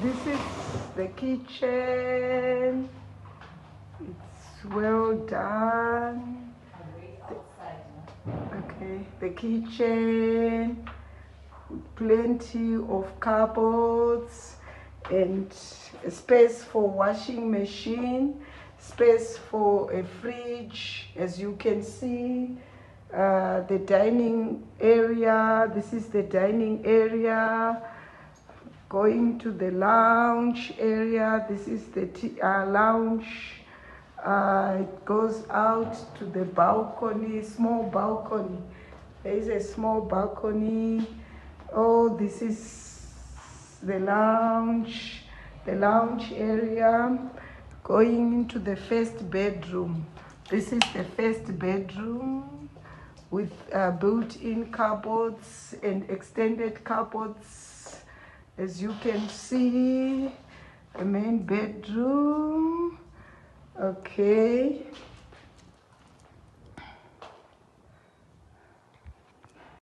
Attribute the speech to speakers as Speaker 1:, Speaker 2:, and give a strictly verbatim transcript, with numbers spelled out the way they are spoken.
Speaker 1: This is the kitchen. It's well done. Okay, the kitchen, plenty of cupboards and a space for washing machine, space for a fridge, as you can see. Uh, the dining area, this is the dining area. Going to the lounge area, this is the t uh, lounge. Uh, it goes out to the balcony, small balcony. There is a small balcony. Oh, this is the lounge, the lounge area. Going into the first bedroom. This is the first bedroom with uh, built-in cupboards and extended cupboards. As you can see, the main bedroom. Okay.